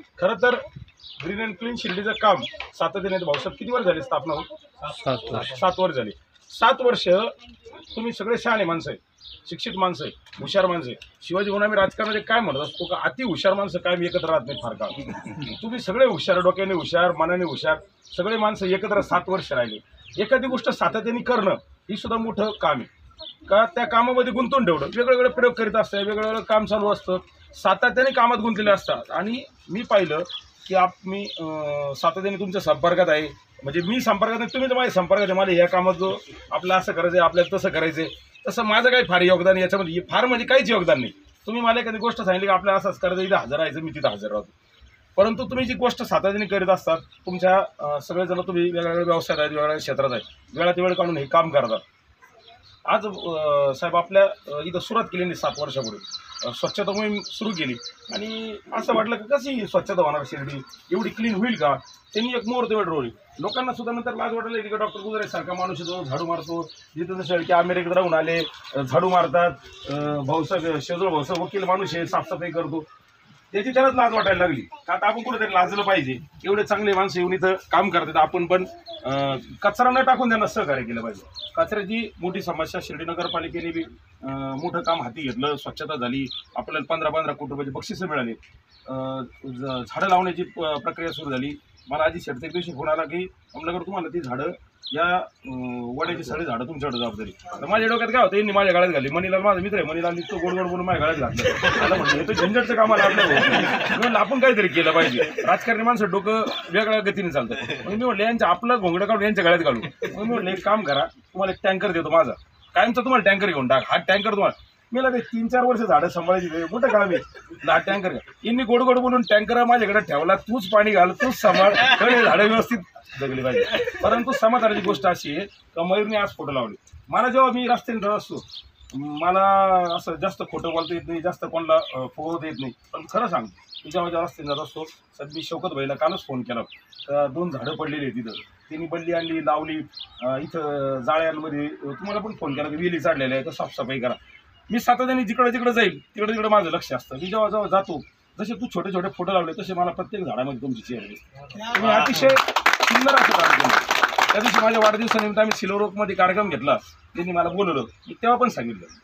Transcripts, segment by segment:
खरं तर green and clean शिर्डीचं काम सातत्याने भाऊसाहेब किती वर्ष झाले स्थापना होऊन? 7 वर्ष झाली. 7 वर्ष तुम्ही सगळे शहाणे माणसं आहे, शिक्षित माणसं आहे, हुशार माणसं आहे. शिवाजी म्हणून आम्ही राजकारणामध्ये काय म्हणत असतो का अति हुशार माणसं कायम एकत्र राहत नाही फार काळ. तुम्ही सगळे हुशार, डोक्याने हुशार, मनाने हुशार, सगळे माणसं एकत्र 7 वर्ष राहिले. एखादी गोष्ट सातत्याने करणं ही सुद्धा मोठं काम आहे. का त्या कामामध्ये गुंतून ठेवलं, वेगवेगळे प्रयोग करीत असतात, वेगवेगळं काम चालू असतं, सातत्याने कामात गुंतलेले असतात. आणि मी पाहिलं की मी सातत्याने तुमच्या संपर्कात आहे. म्हणजे मी संपर्कात नाही, तुम्ही तर माझ्या संपर्कात आहे. मला या कामात जो आपलं असं करायचं आहे, आपल्याला तसं करायचं आहे, तसं माझं काही फार योगदान नाही याच्यामध्ये. फार म्हणजे काहीच योगदान नाही. तुम्ही मला एखादी गोष्ट सांगितली की आपल्याला असंच करायचं, इथं हजर राहायचं, मी तिथं हजर राहतो. परंतु तुम्ही जी गोष्ट सातत्याने करीत असतात, तुमच्या सगळेजण तुम्ही वेगवेगळ्या व्यवसायात आहेत, वेगवेगळ्या क्षेत्रात आहेत, वेळात वेळ काढून हे काम करतात. आज साहेब आपल्या इथं सुरुवात केली नाही 7 वर्षापूर्वी, स्वच्छता मोहीम सुरू केली. आणि असं वाटलं की कशी स्वच्छता होणार शिर्डी, एवढी क्लीन होईल का? त्यांनी एक मुहूर्तवेळ रोवली. लोकांना सुद्धा नंतर लाज वाटलं की डॉक्टर गुजरे सारखा माणूस येतो, झाडू मारतो. जिथं जसं की अमेरिकेत राहून आले, झाडू मारतात. भाऊसाहेब शेजूळ भाऊसाहेब वकील माणूस आहे, साफसफाई करतो. त्याची त्यालाच लाज वाटायला लागली. का आता आपण कुठेतरी लाजलं पाहिजे. एवढे चांगले माणसं येऊन इथं काम करतात, आपण पण कचरा न टाकून त्यांना सहकार्य केलं पाहिजे. कचऱ्याची मोठी समस्या शिर्डी नगरपालिकेने बी मोठं काम हाती घेतलं. स्वच्छता झाली, आपल्याला 15-15 कोटी रुपयाची बक्षिसं मिळाली. झाडं लावण्याची प्रक्रिया सुरू झाली. मला आधी शेटच्या दिवशी फोन आला की आपल्याकडे तुम्हाला ती झाडं या वड्याची सगळी झाडं तुमच्याकडे जबाबदारी. तर माझ्या डोक्यात काय होतं, यांनी माझ्या गळ्यात घाली. मनीलाल माझा मित्र आहे, मनीलाल निघतो गोड गोड बोलून माझ्या गळ्यात घातलं. मला म्हटलं हे तर झंझटचं कामाला आपलं, आपण काहीतरी केलं पाहिजे. राजकारणी माणसं डोकं वेगळ्या गतीने चालतं. मग मी म्हटलं यांच्या आपलं घोंगडं काढून यांच्या गळ्यात घालू. मग मी म्हटलं एक काम करा, तुम्हाला एक टँकर देतो माझा, कायमचा तुम्हाला टँकर घेऊन टाक. हा टँकर तुम्हाला मी लागेल 3-4 वर्ष झाडं सांभाळायची, मोठं काम आहे. हा टँकर यांनी गोड गोड बोलून टँकर माझ्याकडे ठेवला. तूच पाणी घाल, तूच सांभाळ, झाडं व्यवस्थित जगली पाहिजे. परंतु समाधानाची गोष्ट अशी आहे का मयूरने आज फोटो लावले. मला जेव्हा मी रस्त्याने जात असतो, मला असं जास्त खोटं बोलता येत नाही, जास्त कोणाला फुगवता येत नाही. पण खरं सांगतो, मी जेव्हा रस्त्याने जात असतो, सर मी शौकत भाईला कालच फोन केला. 2 झाडं पडलेली आहेत तिथं, त्यांनी बल्ली आणली, लावली. इथं जाळ्यांमध्ये तुम्हाला पण फोन केला की वेली चाडलेल्या आहे, तर साफसफाई करा. मी सातत्याने जिकडे जिकडे जाईल तिकडे तिकडे माझं लक्ष असतं. मी जेव्हा जेव्हा जातो, जसे तू छोटे छोटे फोटो लावले तसे मला प्रत्येक झाडामध्ये तुमची चेहरे दिसते. तुम्ही अतिशय सुंदर असं काम केलं. त्या दिवशी माझ्या वाढदिवसानिमित्त आम्ही सिल्वरओकमध्ये कार्यक्रम घेतला, त्यांनी मला बोलवलं. मी तेव्हा पण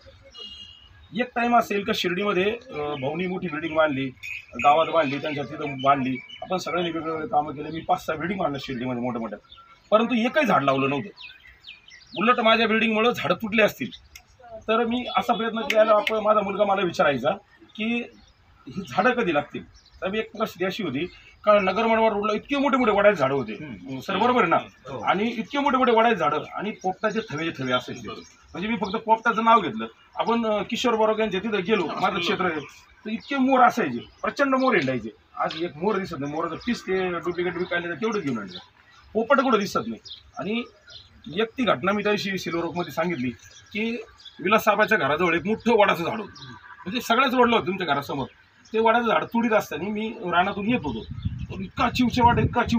सांगितलं एक टाईम असेल का शिर्डीमध्ये भाऊनी मोठी बिल्डिंग बांधली, गावात बांधली, त्यांच्या तिथं बांधली. आपण सगळ्यांनी वेगवेगळे कामं केले. मी 5-6 बिल्डिंग बांधल्या शिर्डीमध्ये मोठ्या मोठ्या, परंतु एकही झाड लावलं नव्हतं. उलट माझ्या बिल्डिंगमुळं झाडं तुटले असतील. तर मी असा प्रयत्न केला. माझा मुलगा मला विचारायचा की ही झाडं कधी लागतील. तर मी एक परिस्थिती अशी होती का नगरमनवर रोडला इतके मोठे मोठे वडाचे झाडं होते, सर बरोबर ना, आणि इतके मोठे मोठे वडाचे झाडं आणि पोपटाचे थवे असायचे. म्हणजे मी फक्त पोपटाचं नाव घेतलं. आपण किशोर बरोबर यांच्या तिथं गेलो, माझं क्षेत्र आहे, तर इतके मोर असायचे, प्रचंड मोर हिंडायचे. आज एक मोर दिसत नाही. मोराचं पीस ते डुप्लिकेट विकायला तेवढं घेऊन आणलं. पोपट कुठं दिसत नाही. आणि एक ती घटना मी त्या दिवशी सिल्वरओकमध्ये सांगितली की विलास साहेबाच्या घराजवळ एक मोठं वडाचं झाड होतं. म्हणजे सगळ्याच रोडलं होतं तुमच्या घरासमोर. ते वडाचं झाड तुडीत असताना मी रानातून येत होतो. इतका चिवचेवाट,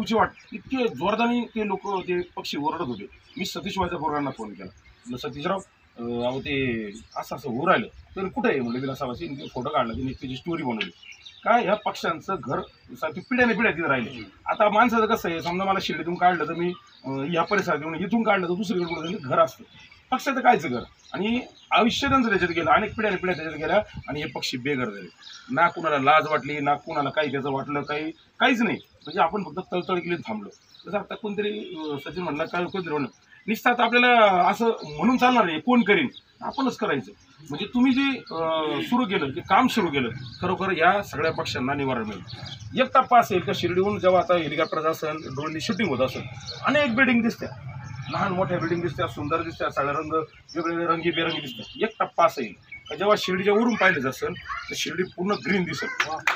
इतके जोरदानी ते लोक, ते पक्षी ओरडत होते. मी सतीशबाईच्या पोरांना फोन केला. सतीशराव अहो ते असं होऊ राहिलं. तर कुठं आहे म्हणलं. विलास साहेबाची फोटो काढला, त्यांनी त्याची स्टोरी बनवली. काय ह्या पक्ष्यांचं घर पिढ्याने पिढ्या तिथं राहिले. आता माणसाचं कसं आहे, समजा मला शिर्डीतून काढलं तर मी ह्या परिसरात येऊन इथून काढलं तर दुसरीकडे कुठं घर असतं. पक्ष्याचं कायचं घर. आणि आयुष्य त्यांचं त्याच्यात गेलं, अनेक पिढ्या त्याच्यात गेल्या आणि हे पक्षी बेघर झाले. ना कुणाला लाज वाटली, ना कुणाला काही त्याचं वाटलं, काहीच नाही. म्हणजे आपण फक्त तळतळ केली थांबलो. तसं आता कोणतरी सचिन म्हणलं, काय कोणतरी म्हणलं निश्चित. आता आपल्याला असं म्हणून चालणार नाही, कोण करीन, आपणच करायचं. म्हणजे तुम्ही जे सुरू केलं, जे काम सुरू केलं, खरोखर या सगळ्या पक्ष्यांना निवारण मिळेल. एक टप्पा असेल का शिर्डीहून जेव्हा आता हेलिकॉप्टरचं असेल, ड्रोननी शूटिंग होत असेल, अनेक बिल्डिंग दिसत्या, लहान मोठ्या बिल्डिंग दिसत्या, सुंदर दिसत्या, सगळ्या रंग वेगवेगळे रंगीबेरंगी दिसतात. एक टप्पा असेल का जेव्हा शिर्डीच्या वरून पाहिलं असेल तर शिर्डी पूर्ण ग्रीन दिसेल.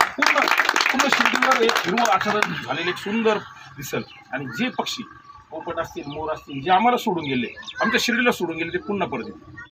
पूर्ण शिर्डीवर एक हिरवं आच्छादन झालेलं एक सुंदर दिसेल. आणि जे पक्षी पोपट असतील, मोर असतील, जे आम्हाला सोडून गेले, आमच्या शिर्डीला सोडून गेले, ते पुन्हा परत येतील.